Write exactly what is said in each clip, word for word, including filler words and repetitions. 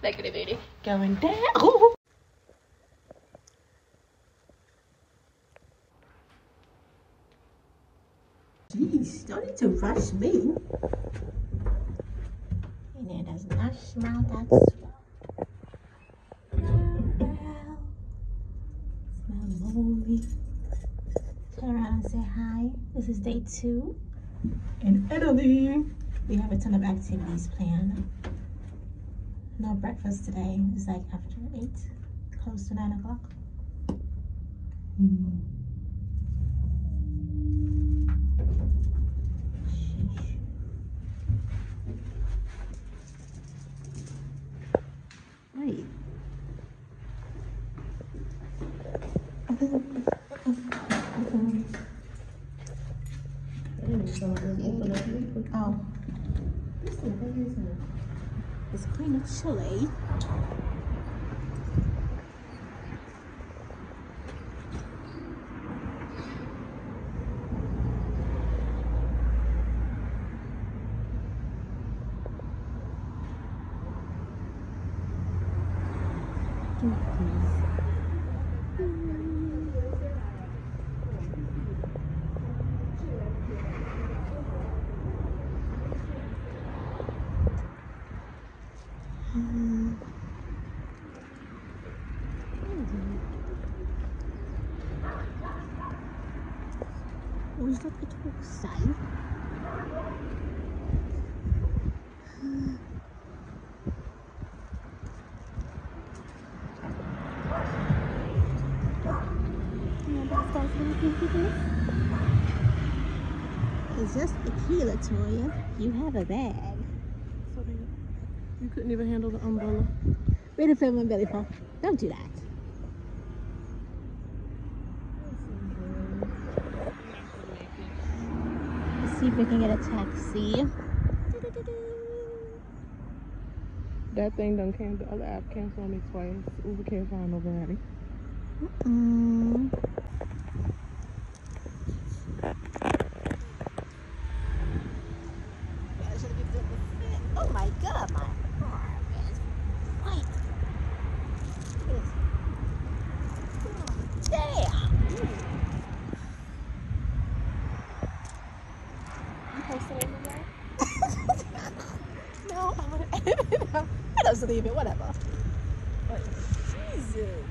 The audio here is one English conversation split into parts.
Executive eighty. Going down. Oh. Jeez, don't need to rush me. And it does not smell that swell. Smell moldy. Turn around and say hi. This is day two in Italy. We have a ton of activities planned. No breakfast today. It's like after eight, close to nine o'clock. Mm. Wait. Oh. It's kind of chilly. What is dat betrokken zijn? It's just tequila, Toya. You have a bag. So you, you couldn't even handle the umbrella. Wait to film my belly fall. Don't do that. Let's see if we can get a taxi. That thing done came, the other app canceled on me twice. Uber can't find nobody. Mm-mm. Oh my god, my arm is white. Damn. You posted it today? No, I'm gonna edit it out. I don't believe it, whatever. But Jesus.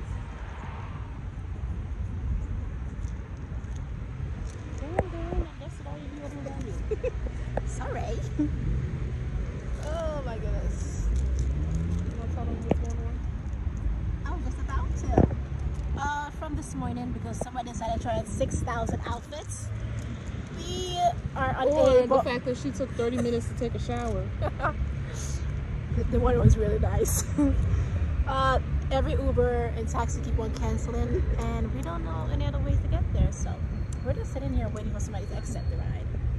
Sorry. Oh my goodness. You want to tell them what's going on? I was just about to. Uh, from this morning, because somebody decided to try out six thousand outfits, we are Or unable. the fact that she took thirty minutes to take a shower. the, the one was really nice. uh, every Uber and taxi keep on canceling, and we don't know any other ways to get there, so we're just sitting here waiting for somebody to accept the ride.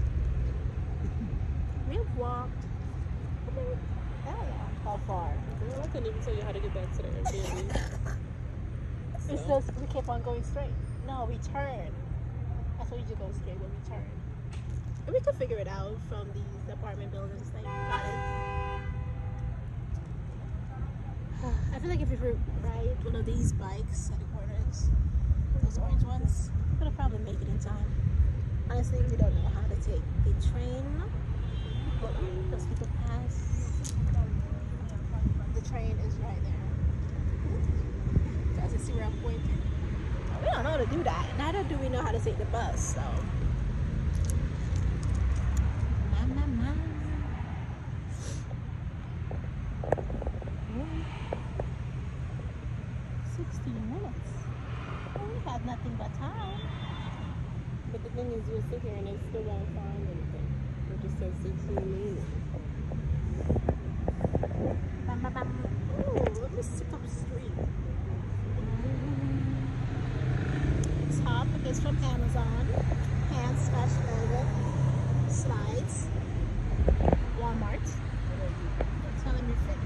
We've walked. Hell yeah. How far? Girl, I couldn't even tell you how to get back to the Airbnb. It's So. just, we kept on going straight. No, we turned. That's why we just go straight when we turn. And we could figure it out from these apartment buildings that you got it. I feel like if we were ride one of these bikes at the corners, those orange ones, we could probably make it in time. Honestly, we don't know how to take the train. But those people pass. The train is right there. Guys, you see where I'm pointing? We don't know how to do that. Neither do we know how to take the bus, so. My, my, my. sixteen minutes. Well, we have nothing but time. But the thing is, you'll sit here and they still won't find anything. It just says sixteen minutes. Bam, bam, bam. Ooh, let me sit up straight. Top is from Amazon. Hand smash burger. Slides. Walmart. Telling me fit.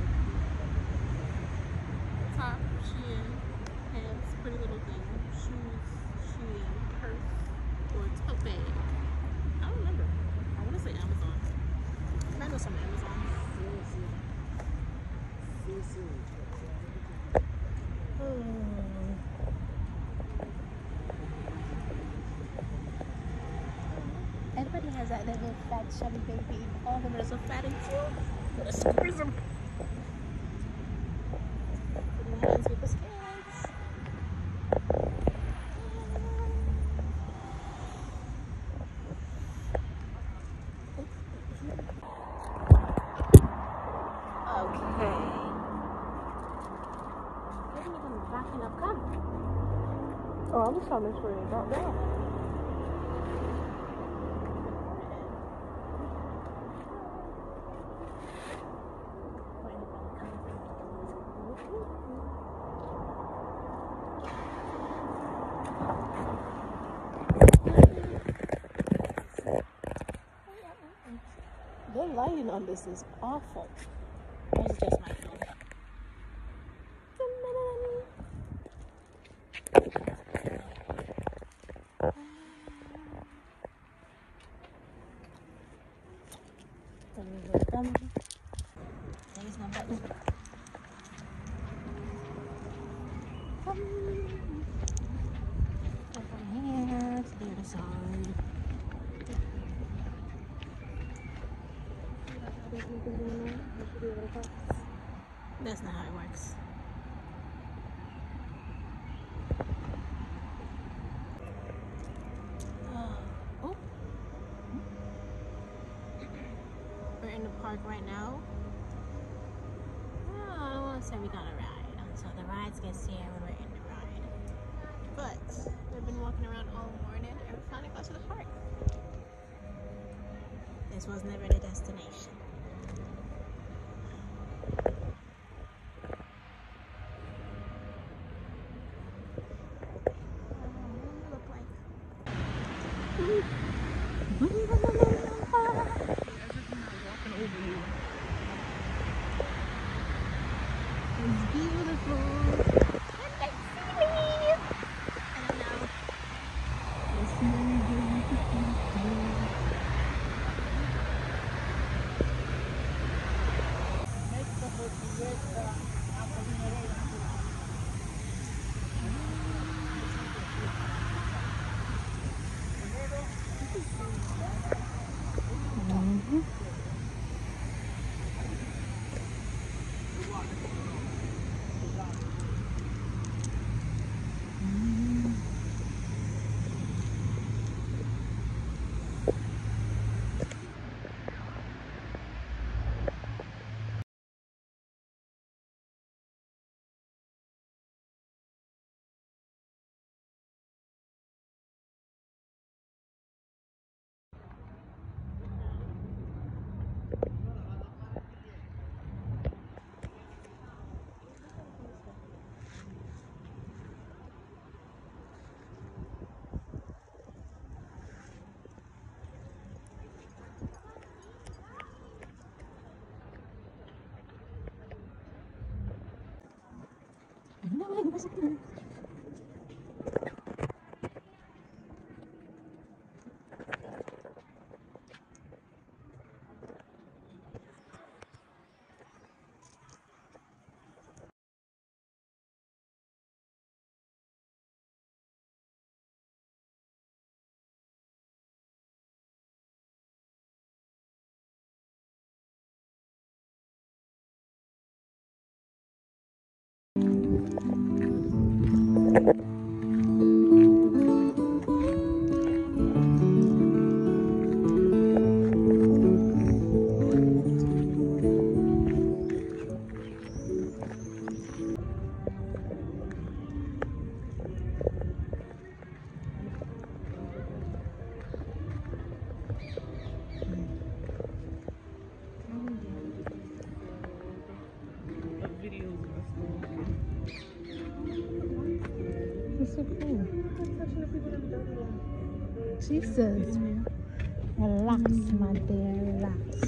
Top, Shein, pants, pretty little thing, shoes, Shein, purse, or tote bag. I don't remember. I want to say Amazon. I know some Amazon. See, see. He has that little fat chubby baby. All of them are so fat and cute. Gotta squeeze them. Putting hands with the scales. Okay. Maybe even backing up. Come. Oh, I was trying to make sure it got down. The lighting on this is awful. Or is it just my phone? There's no button. From here to the other side. That's not how it works. Uh, oh. We're in the park right now. Oh, I don't want to say we got a ride until the rides gets here when we're in the ride. But we've been walking around all morning and we finally got to the park. This was never the destination. It's beautiful. And they see me. I don't know. It's really beautiful. Mm-hmm. It's so cool. She says, relax, my dear, relax.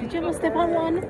Did you ever step on one?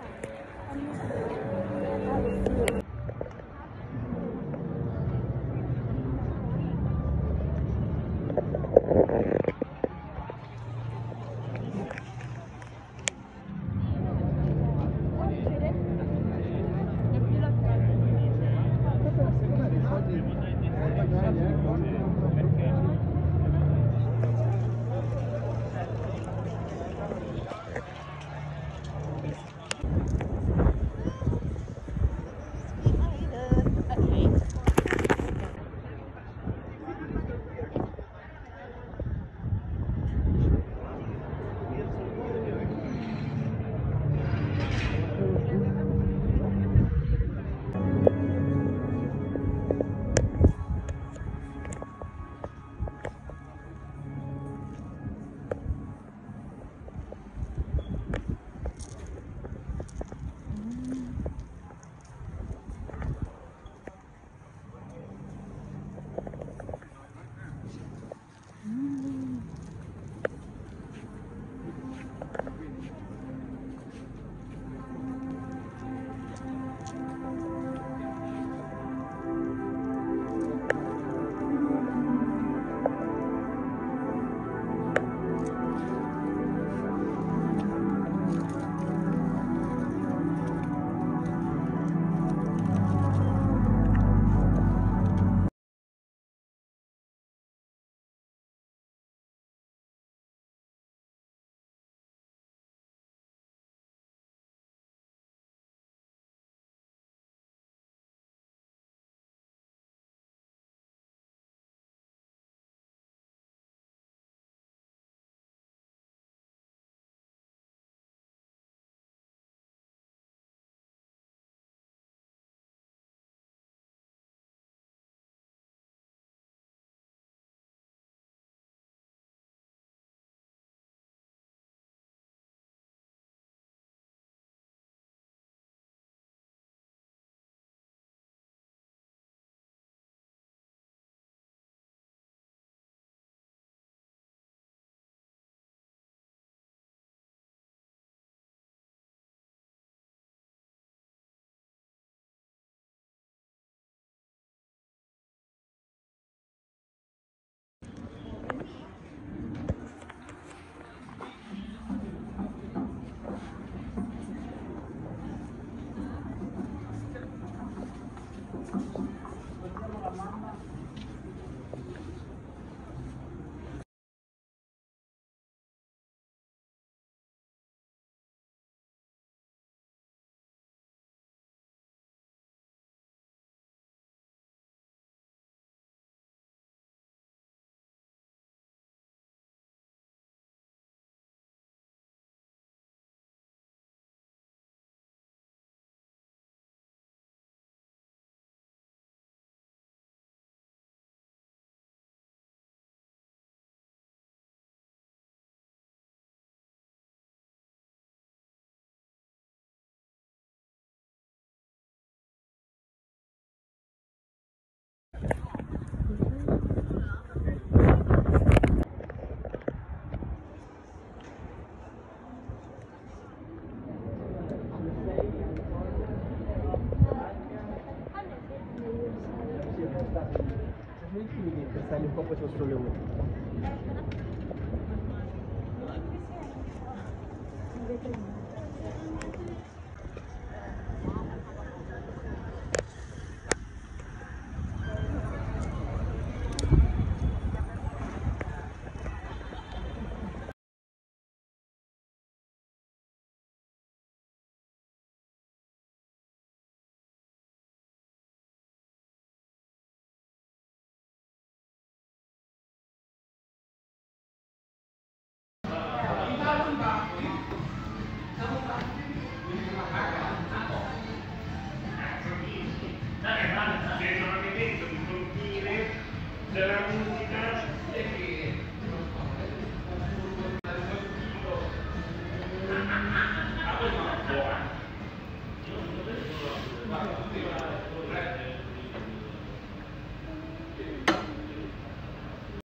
Sai un po' questo sole.